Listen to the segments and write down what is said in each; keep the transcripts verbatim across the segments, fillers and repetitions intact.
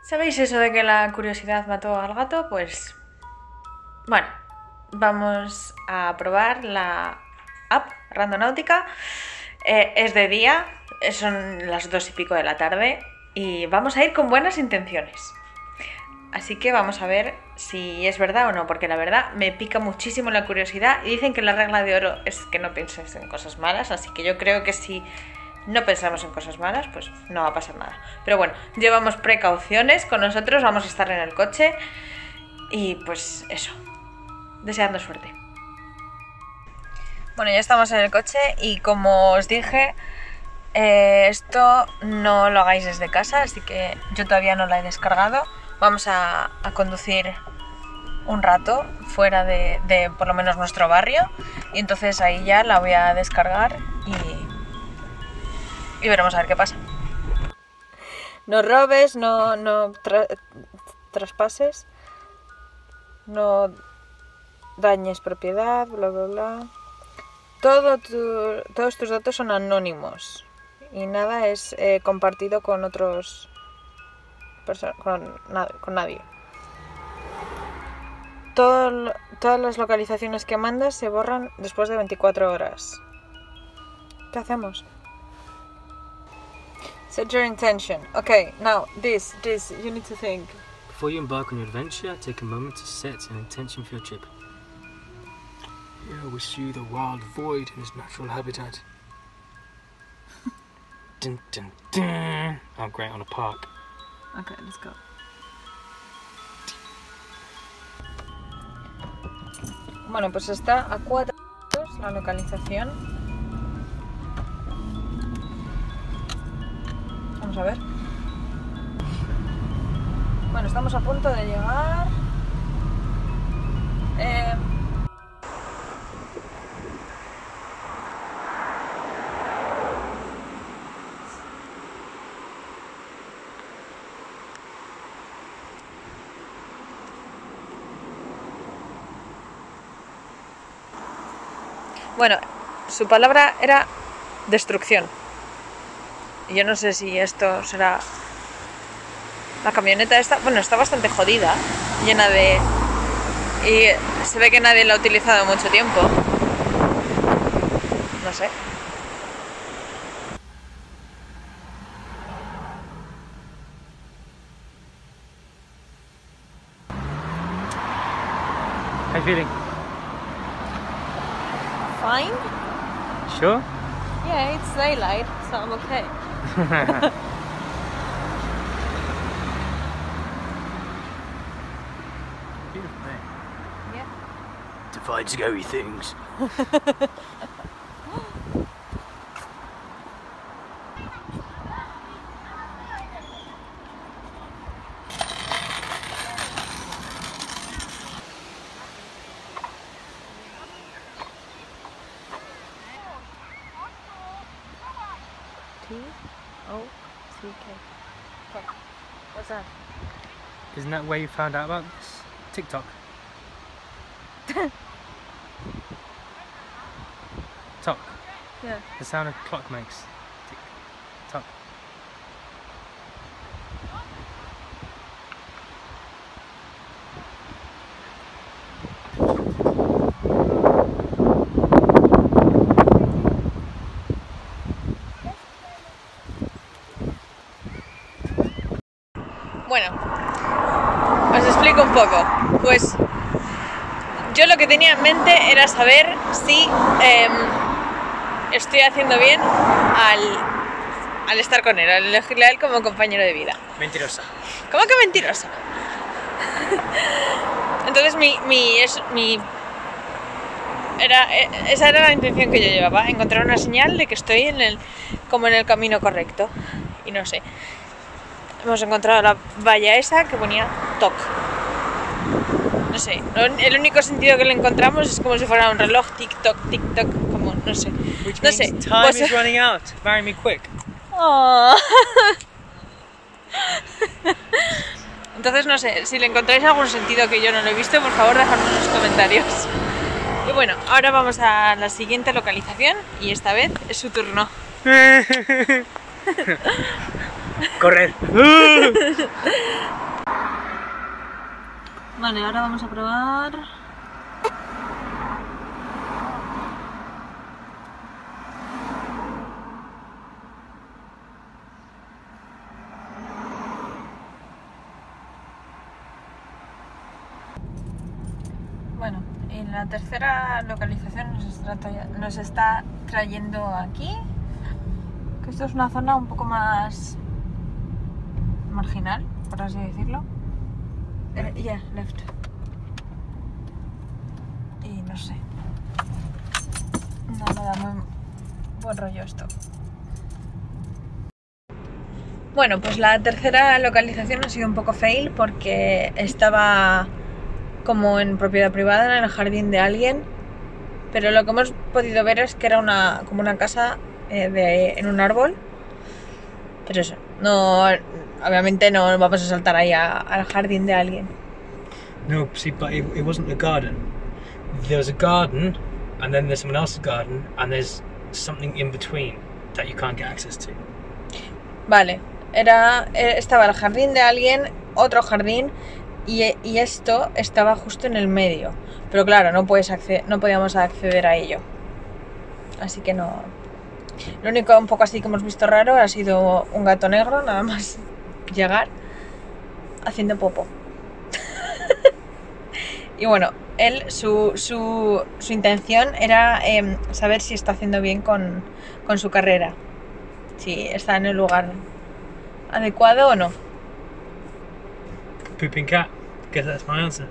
¿Sabéis eso de que la curiosidad mató al gato? Pues bueno, vamos a probar la app Randonáutica. Eh, es de día, son las dos y pico de la tarde y vamos a ir con buenas intenciones. Así que vamos a ver si es verdad o no, porque la verdad me pica muchísimo la curiosidad y dicen que la regla de oro es que no pienses en cosas malas, así que yo creo que si no pensamos en cosas malas, pues no va a pasar nada. Pero bueno, llevamos precauciones con nosotros, vamos a estar en el coche y pues eso, deseando suerte. Bueno, ya estamos en el coche y como os dije, eh, esto no lo hagáis desde casa, así que yo todavía no la he descargado. Vamos a, a conducir un rato fuera de, de por lo menos nuestro barrio y entonces ahí ya la voy a descargar y, y veremos a ver qué pasa. No robes, no, no tra traspases, no dañes propiedad, bla bla bla. Todo tu, todos tus datos son anónimos y nada es eh, compartido con otros con, con nadie. Todo, todas las localizaciones que mandas se borran después de veinticuatro horas. ¿Qué hacemos? Set your intention. Okay, now this, this, you need to think. Before you embark on your adventure, take a moment to set an intention for your trip. Here we see the wild void in its natural habitat. Dun, dun, dun. Oh, great, on a park. Okay, let's go. Bueno, pues está a cuatro minutos la localización. Vamos a ver. Bueno, estamos a punto de llegar. Eh... Bueno, su palabra era destrucción. Y yo no sé si esto será... La camioneta esta, bueno, está bastante jodida, llena de... Y se ve que nadie la ha utilizado mucho tiempo. No sé. How you feeling? Fine? Sure? Yeah, it's daylight, so I'm okay. Beautiful day. Yeah. To find scary things. T O C K. What's that? Isn't that where you found out about this? TikTok. Tock. Yeah. The sound a clock makes. Tick tock. Bueno, os explico un poco. Pues yo lo que tenía en mente era saber si eh, estoy haciendo bien al, al estar con él, al elegirle a él como compañero de vida. Mentirosa. ¿Cómo que mentirosa? Entonces mi, mi, es, mi era, esa era la intención que yo llevaba, encontrar una señal de que estoy en el, como en el camino correcto. Y no sé. Hemos encontrado la valla esa que ponía T O C. No sé, el único sentido que le encontramos es como si fuera un reloj, tic-toc, tic-toc, como, no sé. Which no means sé. time Pues... is running out. Marry me quick. Oh. Entonces no sé, si le encontráis algún sentido que yo no lo he visto, por favor dejadme en los comentarios. Y bueno, ahora vamos a la siguiente localización y esta vez es su turno. ¡Correr! Vale, ahora vamos a probar. Bueno, en la tercera localización nos está, tra- nos está trayendo aquí, que esto es una zona un poco más marginal, por así decirlo. Eh, yeah, left. Y no sé. No me da muy buen rollo esto. Bueno, pues la tercera localización ha sido un poco fail porque estaba como en propiedad privada, en el jardín de alguien, pero lo que hemos podido ver es que era una como una casa eh, de, en un árbol. Pero eso, no, obviamente no vamos a saltar ahí a- al jardín de alguien. No, see, but it, it wasn't a garden. There was a garden, and then there's someone else's garden, and there's something in between that you can't get access to. Vale, era, eh, estaba el jardín de alguien, otro jardín, y, y esto estaba justo en el medio. Pero claro, no, puedes acceder, no podíamos acceder a ello. Así que no. Lo único un poco así que hemos visto raro ha sido un gato negro, nada más llegar, haciendo popo. Y bueno, él, su, su, su intención era eh, saber si está haciendo bien con, con su carrera. Si está en el lugar adecuado o no. Pooping cat. Guess that's my answer.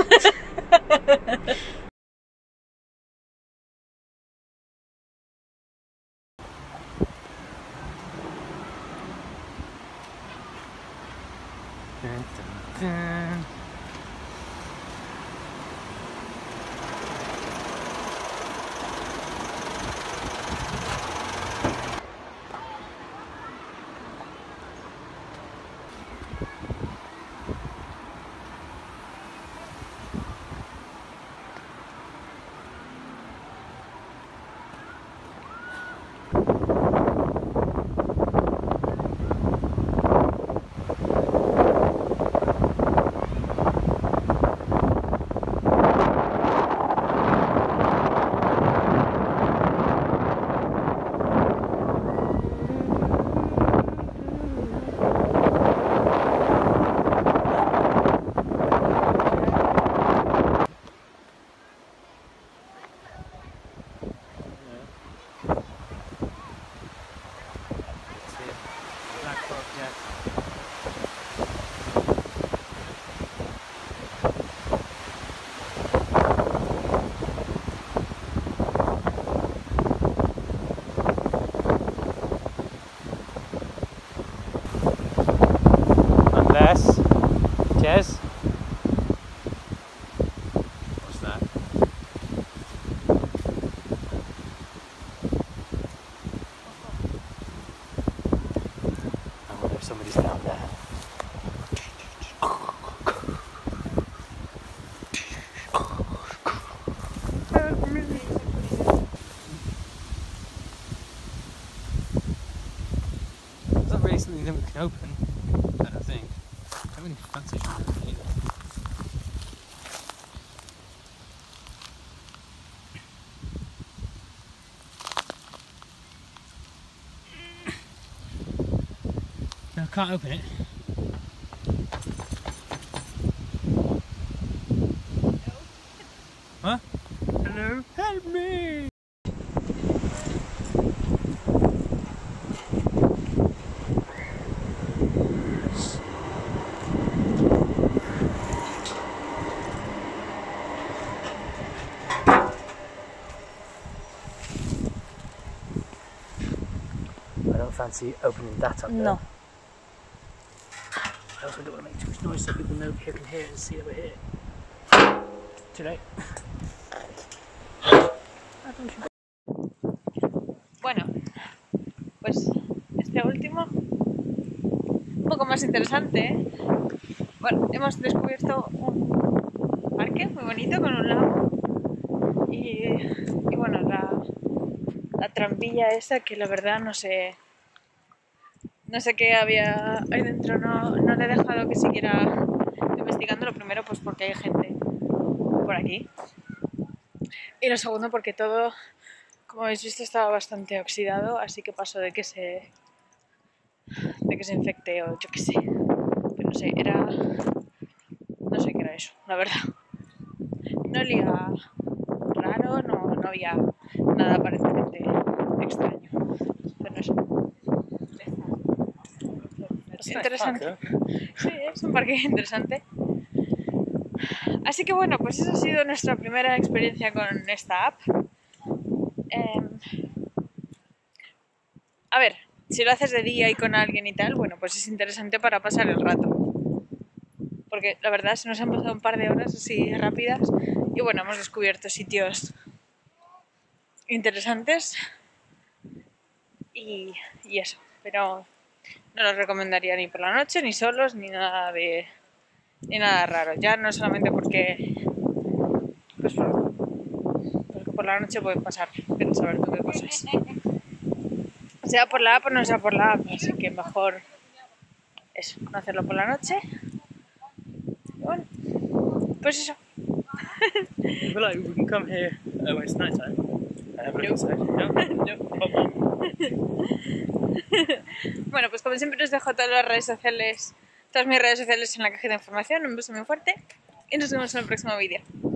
Dun, dun, dun. Unless, Jez. What's that? I wonder if somebody's down there. It's not really something that we can open, I don't think. I don't really fancy trying to open it either. No, I can't open it. Huh? Hello? Help me! I don't fancy opening that up there. No. I also don't want to make too much noise so people know who can hear it and see that we're here. Too late. Bueno, pues este último, un poco más interesante, ¿eh? Bueno, hemos descubierto un parque muy bonito con un lago y, y bueno, la, la trampilla esa que la verdad no sé, No sé qué había ahí dentro, no, no le he dejado que siguiera investigando. Lo primero, pues porque hay gente por aquí. Y lo segundo, porque todo, como habéis visto, estaba bastante oxidado, así que pasó de que se, de que se infecte o yo qué sé. Pero no sé, era... no sé qué era eso, la verdad. No olía raro, no, no había nada aparentemente extraño. Pero eso. Es interesante. Sí, es un parque interesante. Así que bueno, pues esa ha sido nuestra primera experiencia con esta app. Eh, a ver, si lo haces de día y con alguien y tal, bueno, pues es interesante para pasar el rato. Porque la verdad se nos han pasado un par de horas así rápidas y bueno, hemos descubierto sitios interesantes y, y eso. Pero no los recomendaría ni por la noche, ni solos, ni nada de... ni nada raro. Ya no solamente porque... pues por, porque por la noche pueden pasar, pero saber tú qué cosas. Sea por la app o no sea por la app, así que mejor eso, no hacerlo por la noche. Y bueno, pues eso. I feel like we can come here uh, when it's night time and have a look inside. No? Bueno, pues como siempre os dejo todas las redes sociales, todas mis redes sociales en la cajita de información. Un beso muy fuerte y nos vemos en el próximo vídeo.